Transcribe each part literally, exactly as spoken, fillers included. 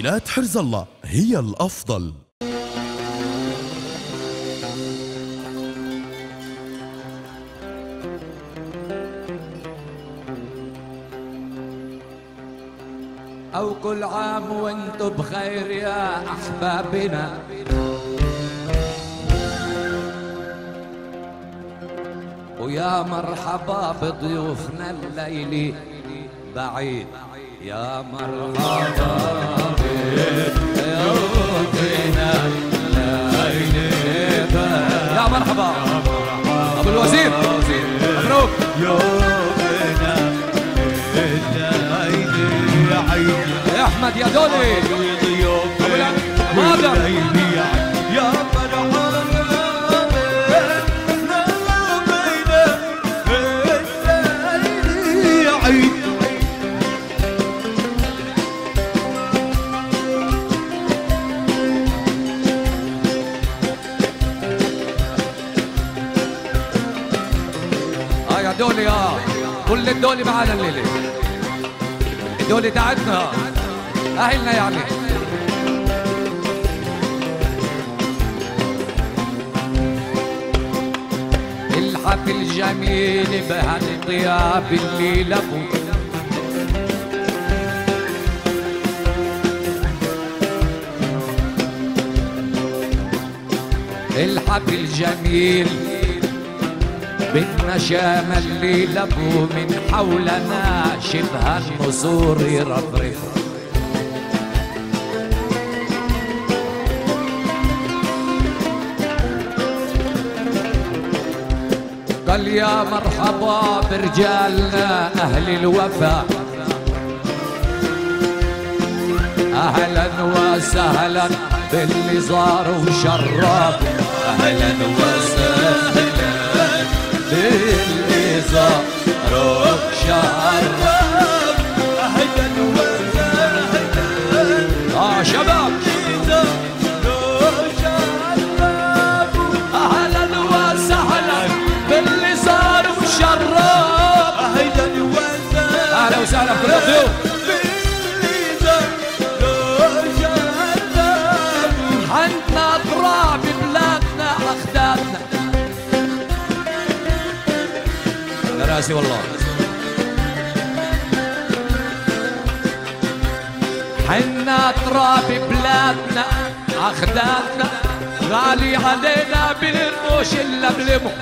تسجيلات حرز الله هي الأفضل. أو كل عام وانتم بخير يا أحبابنا، ويا مرحبا بضيوفنا الليلي بعيد، يا مرحبا بضيوفنا الليلي بعيد، يا مرحبا أبو الوزير مبروك يا احمد يا دولي ماذا يا مرحبا يا عيد. اه يا دولي اه كل الدولي معانا الليله، الدولة تاعتنا أهلنا يعني. الحفل جميل بهالطياب اللي لفوا، الحفل جميل بالنشامة اللي لبوا من حولنا شبه النسور يرفرفوا. قال يا مرحبا برجالنا أهل الوفا، أهلا وسهلا باللي زار وشرف، أهلا وسهلا باللي زار وشرف، أهلا وسهلا آه شباب أهلا وسهلا باللي زار وشرف، أهلا وسهلا أهلا وسهلا بكل الضيوف. عندنا تراب بلادنا أخدادنا راسي والله، حنا تراب بلادنا أخدادنا غالي علينا بالرموش اللملمو،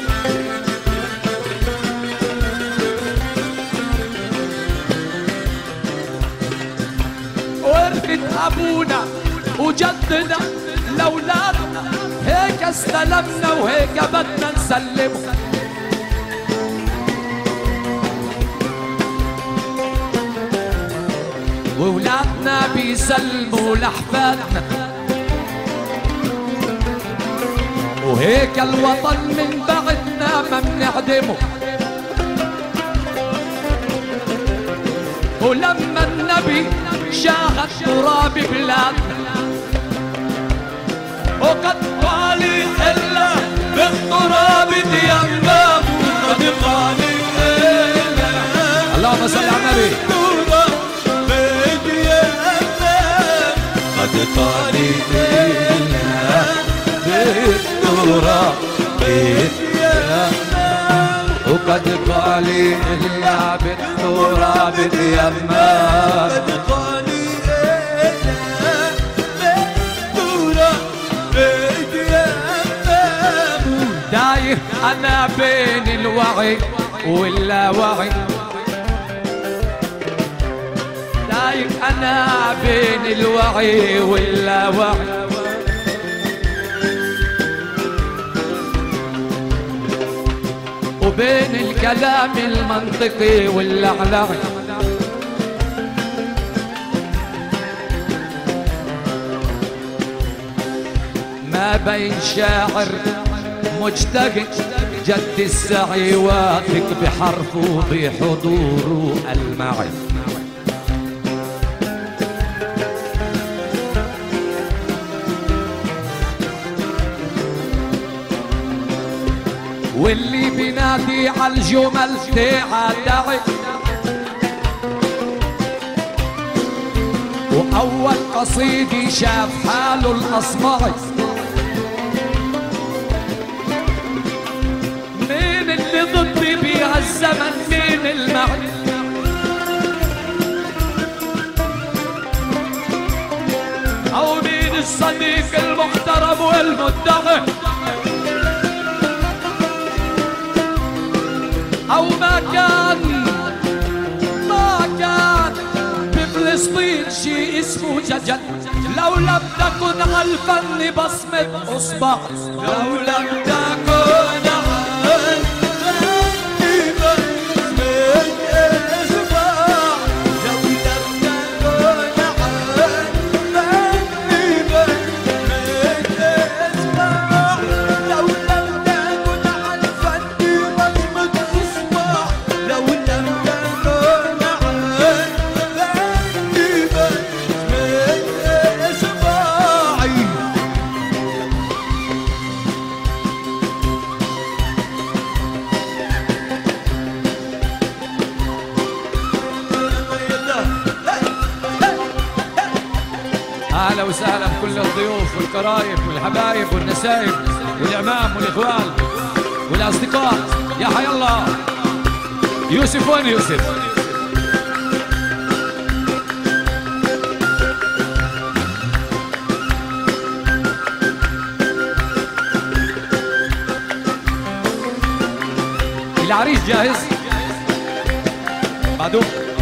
ورثة أبونا وجدنا لأولادنا، هيك استلمنا وهيك بدنا نسلمه. وولادنا بيسلموا لأحفادنا، وهيك الوطن من بعدنا ما بنعدمه. ولما النبي شاهد تراب بلادنا، وقد قال إلا بالتراب تيمم، وقد قال إلا اللهم صل على النبي، قد قال إلا بالتراب تيمم، وقد قال إلا بالتراب تيمم، قد قال إلا بالتراب تيمم. داير أنا بين الوعي واللاوعي، داير أنا بين الوعي واللاوعي، وبين الكلام المنطقي واللعلعي، ما بين شاعر مجتهد جد السعي واثق بحرفه بحضوره المعي، واللي بينادي عالجمل تاعها داعي، أول قصيدي شاف حاله الأصمعي، مين اللي ضدي بيها الزمن مين المعي، أو مين الصديق المحترم والمدعي، أو ما كان ما كان بفلسطين شي اسمه جدل، لو لم تكن على الفن بصمة أصبع، لو لم تكن على الفن بصمة أصبع، لو لم تكن على الفن بصمة أصبع، لو لم تكن على الفن بصمة أصبع، لو لم تكن على الفن بصمة أصبعي. اهلا وسهلا بكل الضيوف والقرايب والحبايب والنسايب والعمام والاخوان والاصدقاء. يا حي الله. يوسف وين يوسف؟ العريس جاهز؟ بعدوك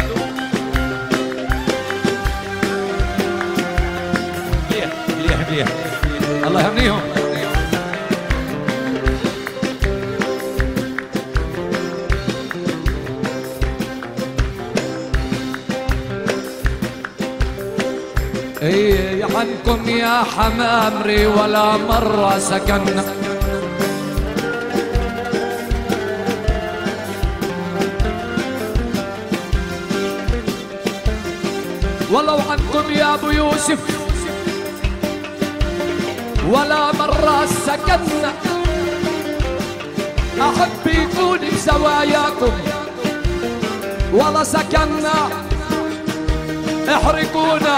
مليح مليح الله يهنيهم. ايه عنكم يا حمامري ولا مرة سكننا، ولو عنكم يا ابو يوسف ولا مرة سكننا، أحب يكون بزواياكم ولا سكننا. احرقونا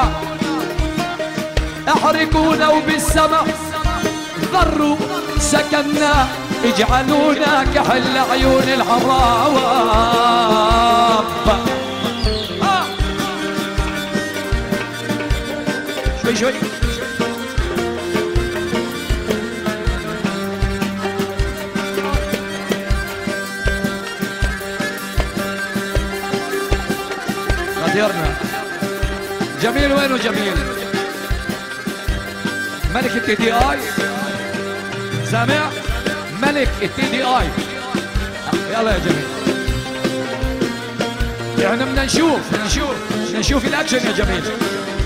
احرقونا وبالسما ضروا سكننا، اجعلونا كحل عيون العراوة. آه. شوي شوي غديرنا. جميل وينه جميل؟ ملك التي دي اي، سامع؟ ملك التي دي اي. يلا يا جميل، احنا بدنا نشوف بدنا نشوف بدنا نشوف الاكشن يا جميل.